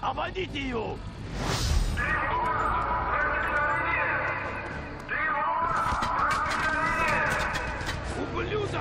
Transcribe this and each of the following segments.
Обводите ее! Ублюдок!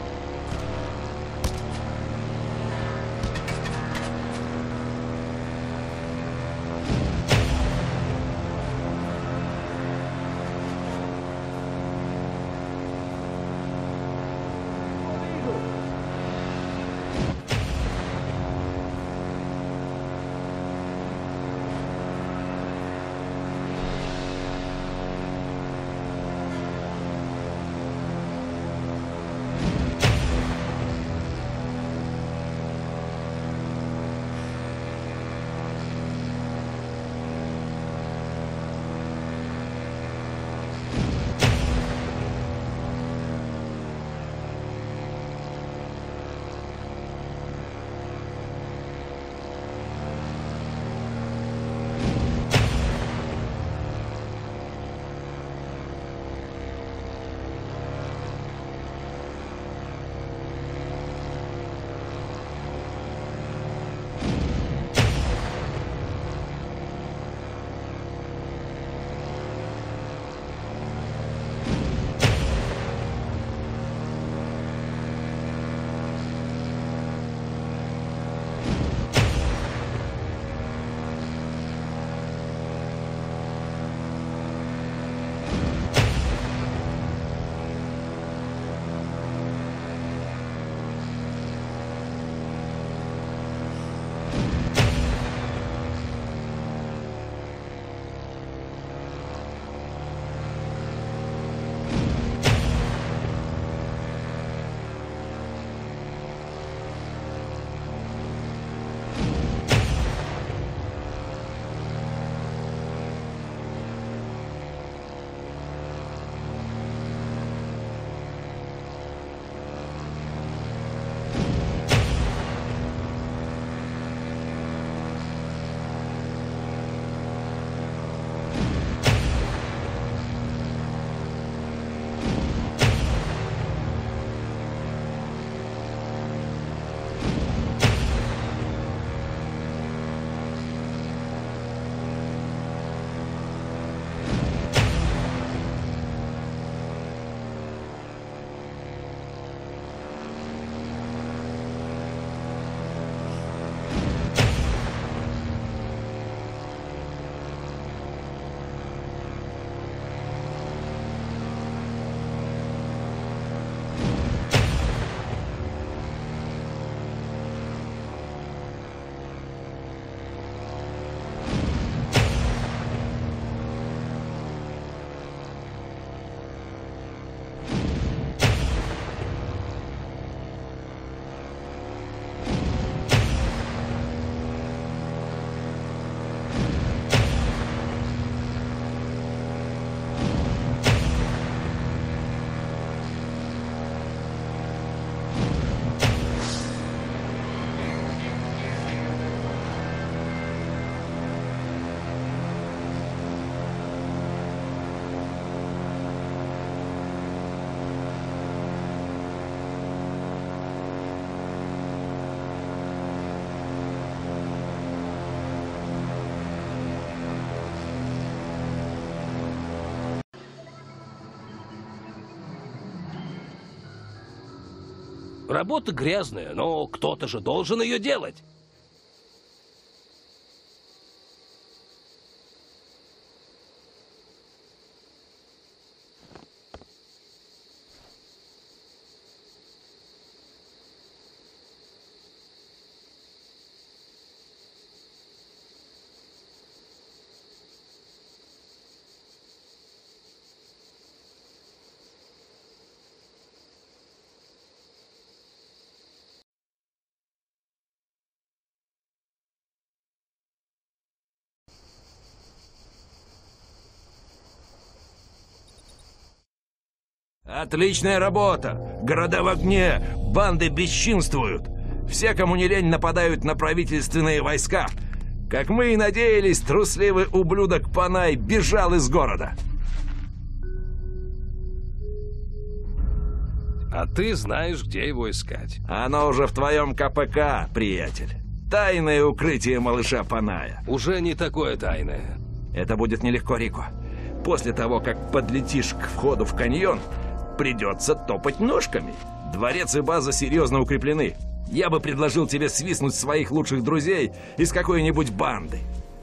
Работа грязная, но кто-то же должен ее делать. Отличная работа! Города в огне, банды бесчинствуют. Все, кому не лень, нападают на правительственные войска. Как мы и надеялись, трусливый ублюдок Панай бежал из города. А ты знаешь, где его искать. Оно уже в твоем КПК, приятель. Тайное укрытие малыша Паная. Уже не такое тайное. Это будет нелегко, Рико. После того, как подлетишь к входу в каньон, придется топать ножками. Дворец и база серьезно укреплены. Я бы предложил тебе свистнуть своих лучших друзей из какой-нибудь банды.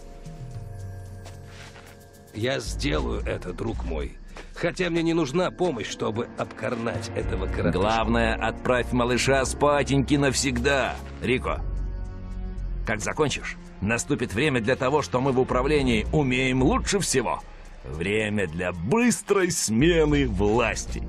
Я сделаю это, друг мой. Хотя мне не нужна помощь, чтобы обкорнать этого коротыша. Главное, отправь малыша спатеньки навсегда, Рико. Как закончишь, наступит время для того, что мы в управлении умеем лучше всего. Время для быстрой смены власти.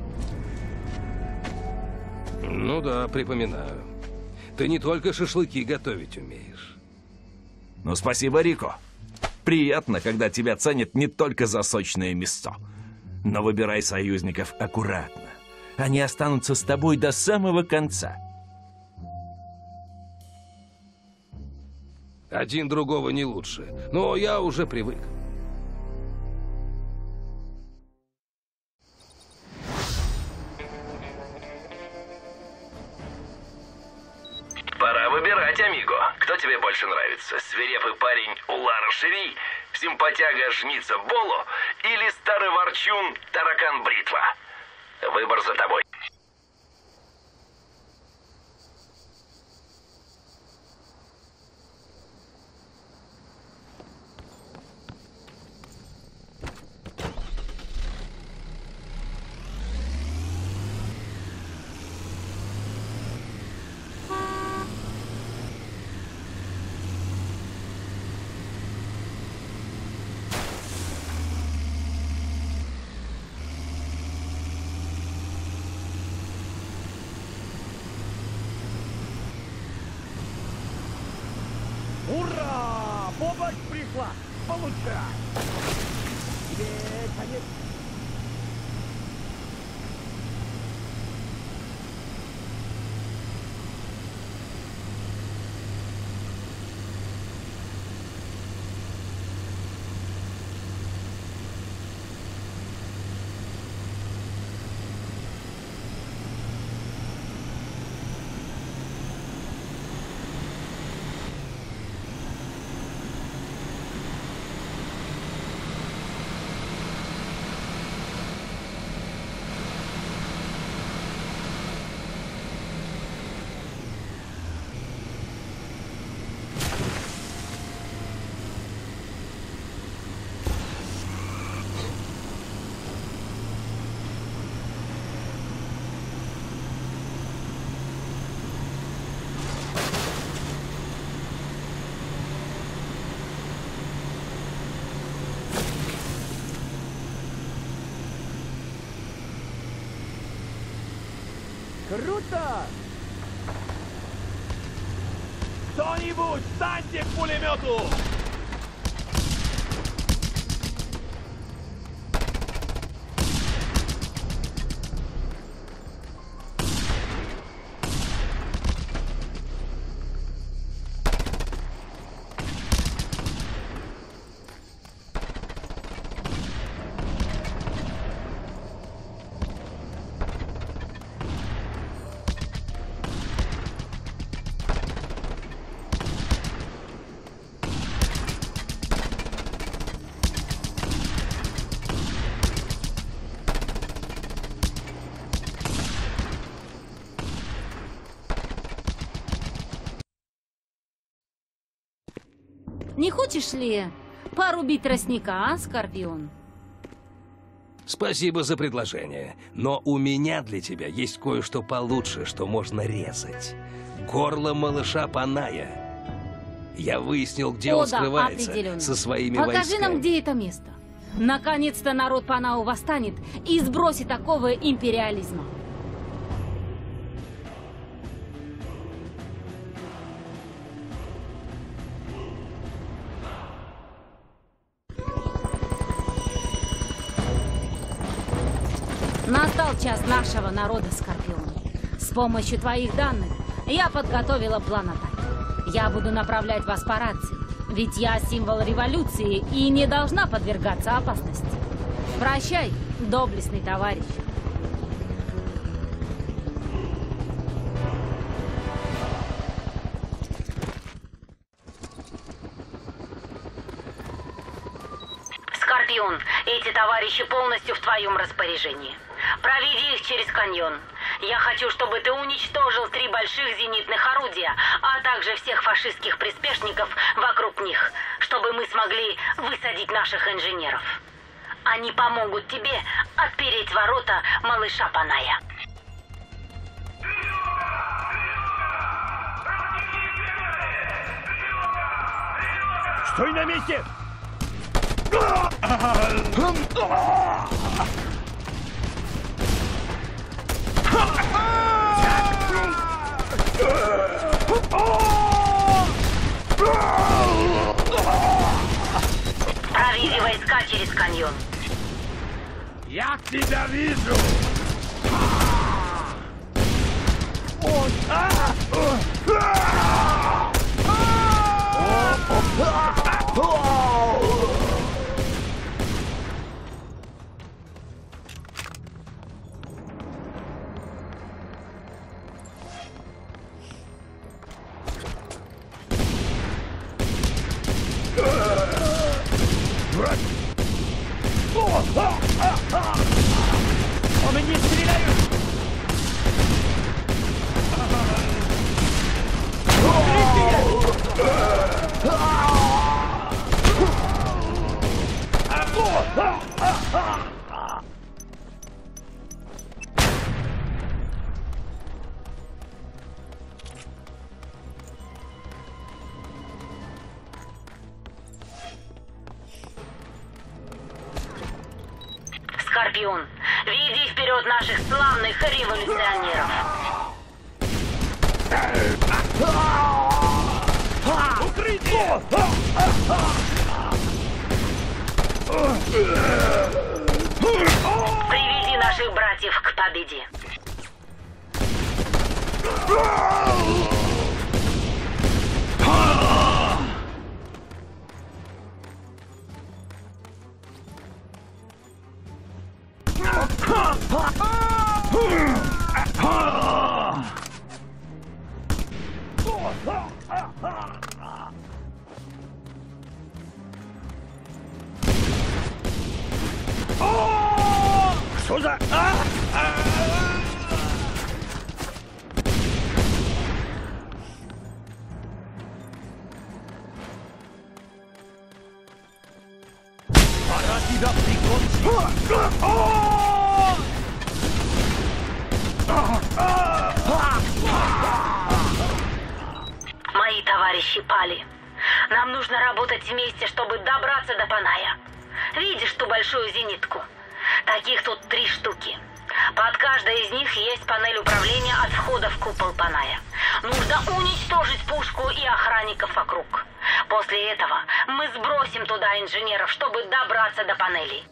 Ну да, припоминаю. Ты не только шашлыки готовить умеешь. Ну, спасибо, Рико. Приятно, когда тебя ценят не только за сочное мясо. Но выбирай союзников аккуратно. Они останутся с тобой до самого конца. Один другого не лучше, но я уже привык. Пора выбирать, амиго. Кто тебе больше нравится? Свирепый парень Улара Шири, симпатяга жница Боло или старый ворчун Таракан Бритва? Выбор за тобой. Ура! Помощь пришла! Получай! Тебе конец. Круто! Кто-нибудь, встаньте к пулемету! Не хочешь ли порубить тростника, а, Скорпион? Спасибо за предложение, но у меня для тебя есть кое-что получше, что можно резать. Горло малыша Паная. Я выяснил, где он скрывается определенно. со своими Покажи войсками. нам, где это место. Наконец-то народ Панау восстанет и сбросит оковы империализма. Настал час нашего народа, Скорпион. С помощью твоих данных я подготовила план атаки. Я буду направлять вас по рации, ведь я символ революции и не должна подвергаться опасности. Прощай, доблестный товарищ. Скорпион, эти товарищи полностью в твоем распоряжении. Проведи их через каньон. Я хочу, чтобы ты уничтожил 3 больших зенитных орудия, а также всех фашистских приспешников вокруг них, чтобы мы смогли высадить наших инженеров. Они помогут тебе отпереть ворота малыша Паная. Стой на месте! Проведи войска через каньон. Я тебя вижу! По мне стреляют! Скорпион, веди вперед наших славных революционеров. Укрытие! Приведи наших братьев к победе. Что за... Пора тебя прикончить! Мои товарищи пали. Нам нужно работать вместе, чтобы добраться до Паная. Видишь ту большую зенитку? Таких тут 3 штуки. Под каждой из них есть панель управления от входа в купол Паная. Нужно уничтожить пушку и охранников вокруг. После этого мы сбросим туда инженеров, чтобы добраться до панелей.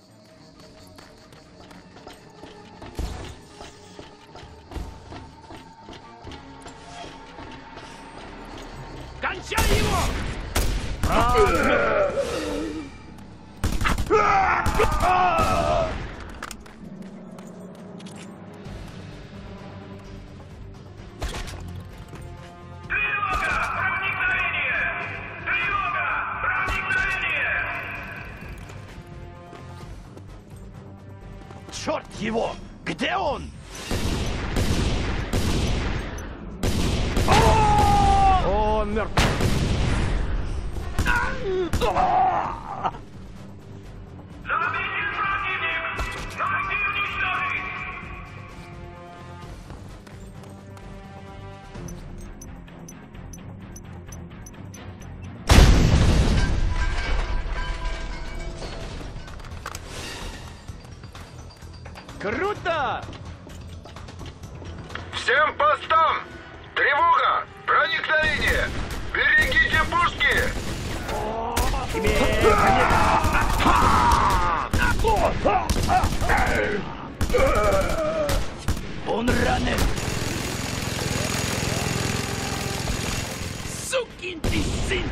Кончай его! Черт его! Где он? Он мертв. Круто! Всем постам! Тревога! Проникновение! Берегите пушки! Он ранен! Сукин ты сын!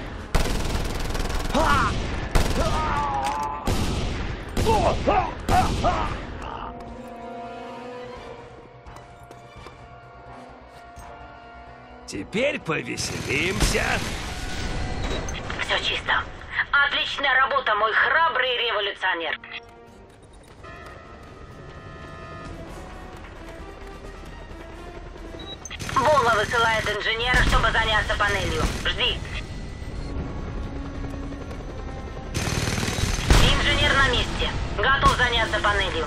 Теперь повеселимся. Все чисто. Отличная работа, мой храбрый революционер. Вола высылает инженера, чтобы заняться панелью. Жди. Инженер на месте. Готов заняться панелью.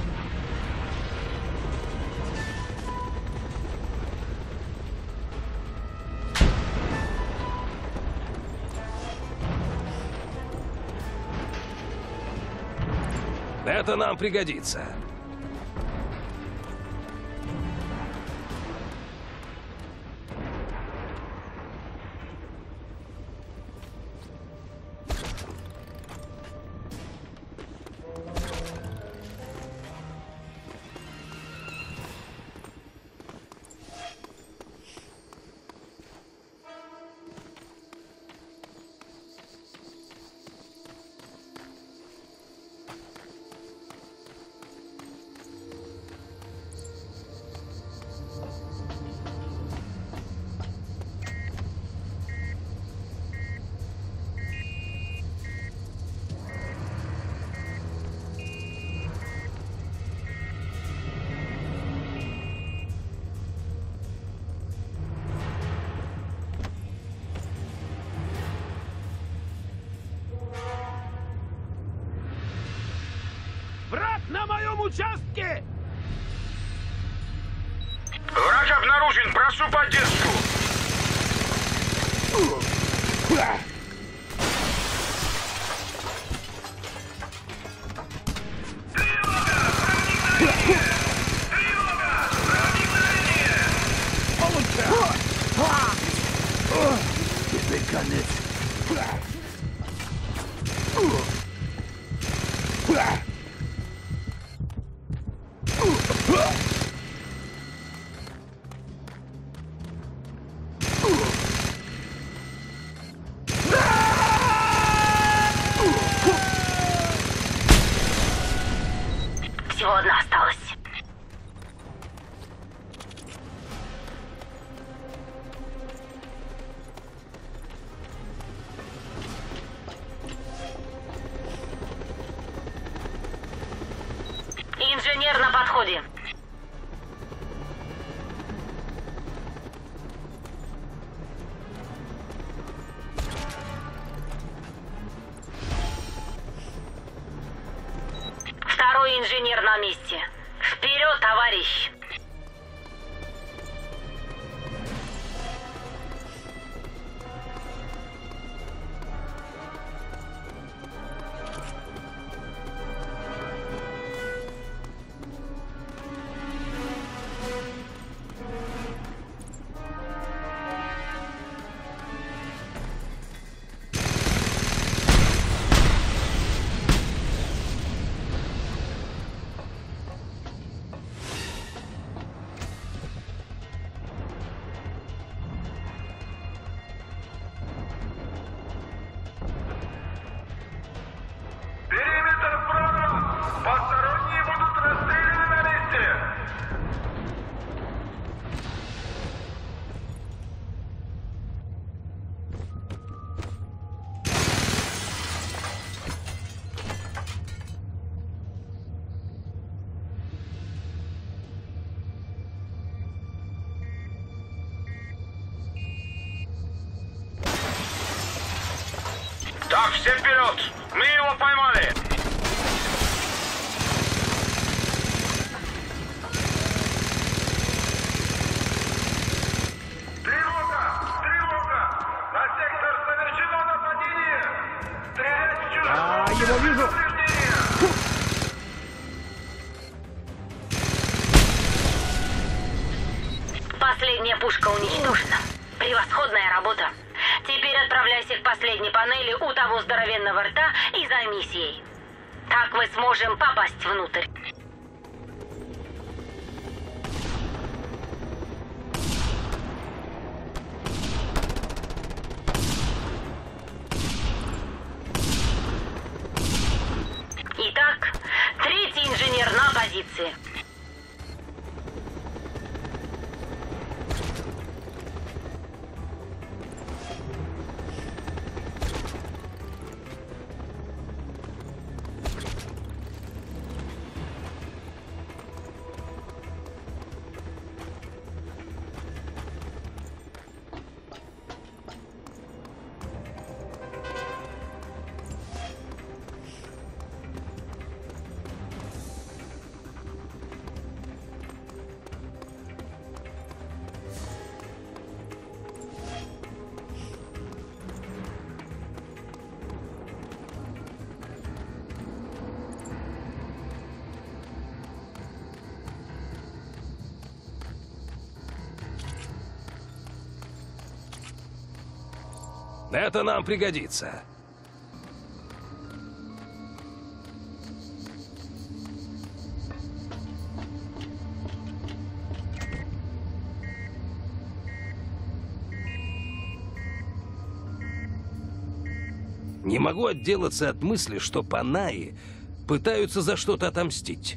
Это нам пригодится. Враг на моем участке! Враг обнаружен, прошу поддержку. Тебе конец. Всего одна осталась. Инженер на подходе. Второй инженер на месте. Вперед, товарищ! Периметр прорван. Посторонние будут расстреляны на месте. Так, все вперед! Мы его поймали! Тревога! Тревога! На сектор совершено нападение! Стрелять в чужих! Его вижу! Последняя пушка уничтожена. Превосходная работа. Теперь отправляйся к последней панели у того здоровенного рта и займись ей. Так мы сможем попасть внутрь. Итак, третий инженер на позиции. Это нам пригодится. Не могу отделаться от мысли, что панаи пытаются за что-то отомстить.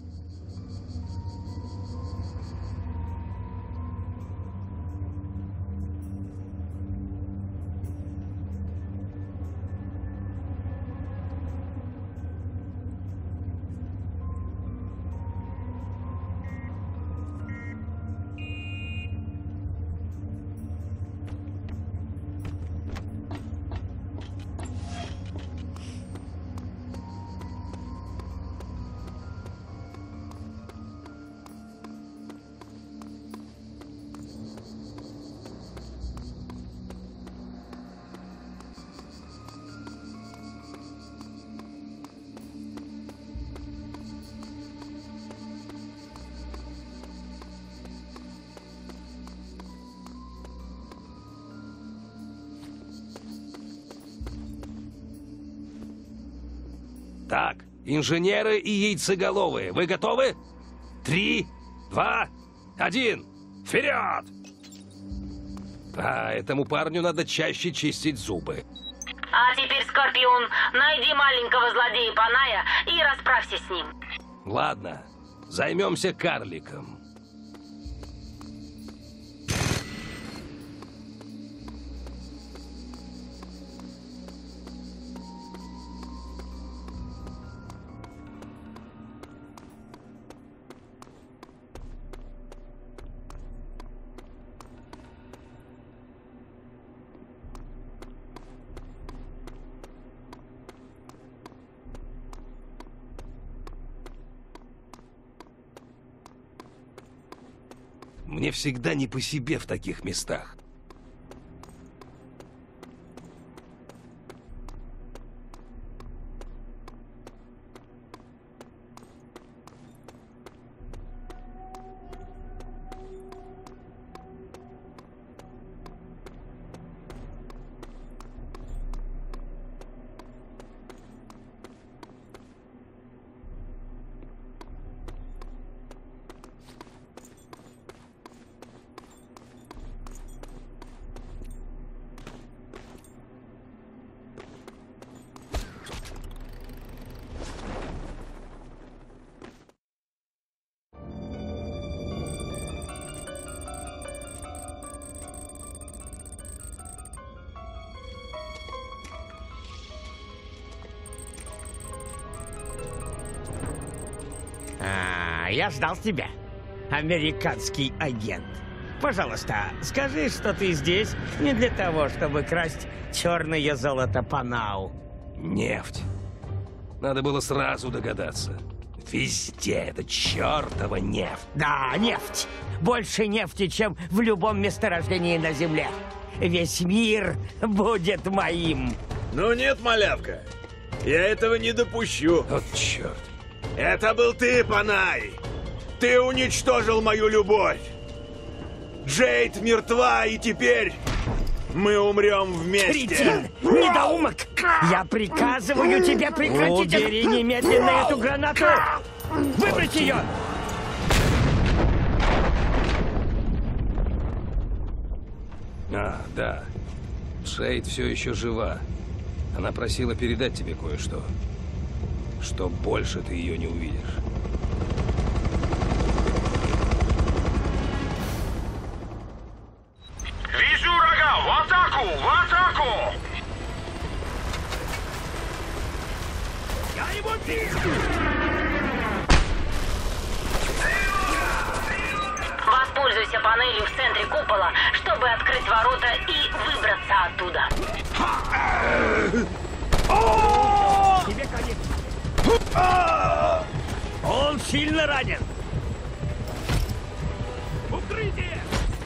Так, инженеры и яйцеголовые, вы готовы? 3, 2, 1, вперед! А этому парню надо чаще чистить зубы. А теперь, Скорпион, найди маленького злодея Паная и расправься с ним. Ладно, займемся карликом. Мне всегда не по себе в таких местах. Я ждал тебя, американский агент. Пожалуйста, скажи, что ты здесь не для того, чтобы красть черное золото Панау. Нефть. Надо было сразу догадаться. Везде это чертова нефть. Да, нефть. Больше нефти, чем в любом месторождении на Земле. Весь мир будет моим. Ну нет, малявка. Я этого не допущу. Вот черт. Это был ты, Панай. Ты уничтожил мою любовь. Джейд мертва, и теперь мы умрем вместе. Кретин! Недоумок! Я приказываю тебе прекратить... Убери немедленно эту гранату! Выбрось ее! А, да. Джейд все еще жива. Она просила передать тебе кое-что. Что больше ты ее не увидишь. Вижу врага! В атаку! В атаку! Я его вижу! Воспользуйся панелью в центре купола, чтобы открыть ворота и выбраться оттуда. Тебе конец. Он сильно ранен. Укрытие!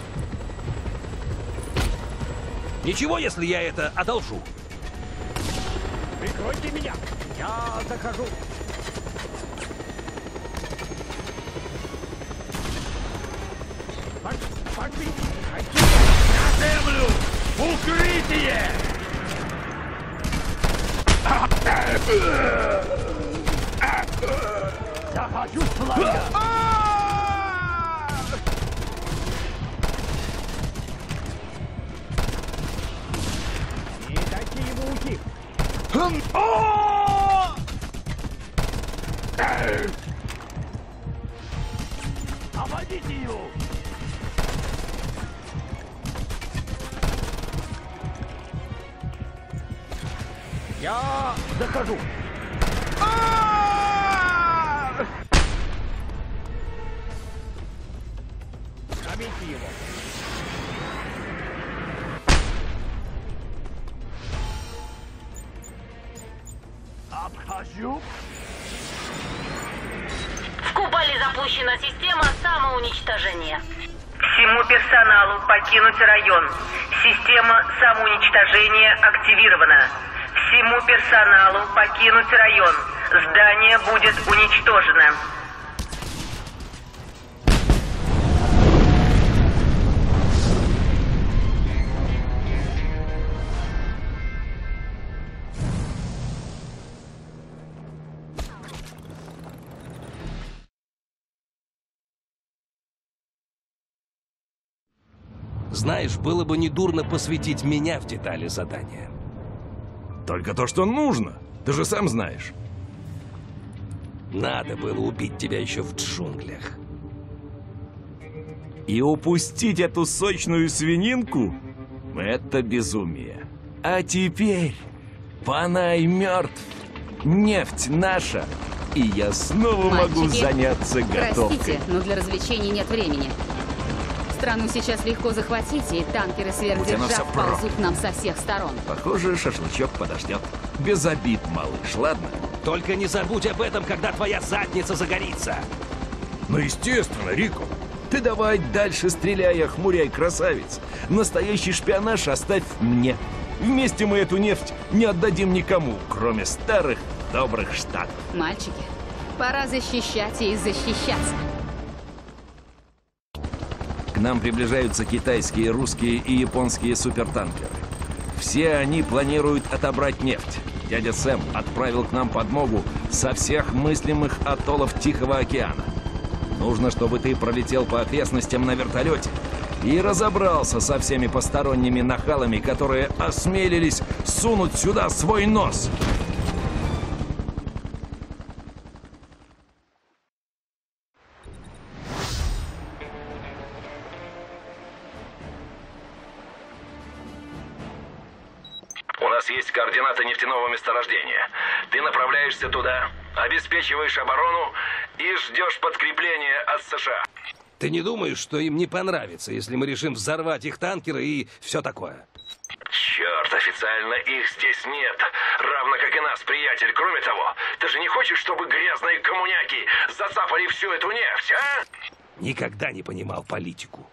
Ничего, если я это одолжу. Прикройте меня. Я захожу. На землю! Укрытие! Не дайте ему уйти. Обойдите его. Я докажу. Забейте его. Обхожу. В Кубале запущена система самоуничтожения. Всему персоналу покинуть район. Система самоуничтожения активирована. Всему персоналу покинуть район. Здание будет уничтожено. Знаешь, было бы недурно посвятить меня в детали задания. Только то, что нужно. Ты же сам знаешь. Надо было убить тебя еще в джунглях. И упустить эту сочную свининку — это безумие. А теперь Панай мертв. Нефть наша. И я снова могу Мальчики, заняться готовкой. Простите, но для развлечений нет времени. Страну сейчас легко захватить, и танкеры сверхдержав ползут к нам со всех сторон. Похоже, шашлычок подождет. Без обид, малыш, ладно? Только не забудь об этом, когда твоя задница загорится. Ну, естественно, Рико. Ты давай дальше стреляй, охмуряй, красавец. Настоящий шпионаж оставь мне. Вместе мы эту нефть не отдадим никому, кроме старых добрых штатов. Мальчики, пора защищать и защищаться. К нам приближаются китайские, русские и японские супертанкеры. Все они планируют отобрать нефть. Дядя Сэм отправил к нам подмогу со всех мыслимых атоллов Тихого океана. Нужно, чтобы ты пролетел по окрестностям на вертолете и разобрался со всеми посторонними нахалами, которые осмелились сунуть сюда свой нос. У нас есть координаты нефтяного месторождения. Ты направляешься туда, обеспечиваешь оборону и ждешь подкрепления от США. Ты не думаешь, что им не понравится, если мы решим взорвать их танкеры и все такое? Черт, официально их здесь нет. Равно как и нас, приятель. Кроме того, ты же не хочешь, чтобы грязные коммуняки засапали всю эту нефть, а? Никогда не понимал политику.